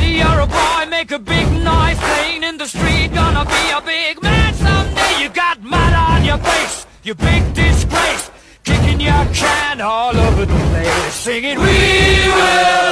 you're a boy, make a big noise playing in the street. Gonna be a big man someday. You got mud on your face, you big disgrace, kicking your can all over the place, singing, we will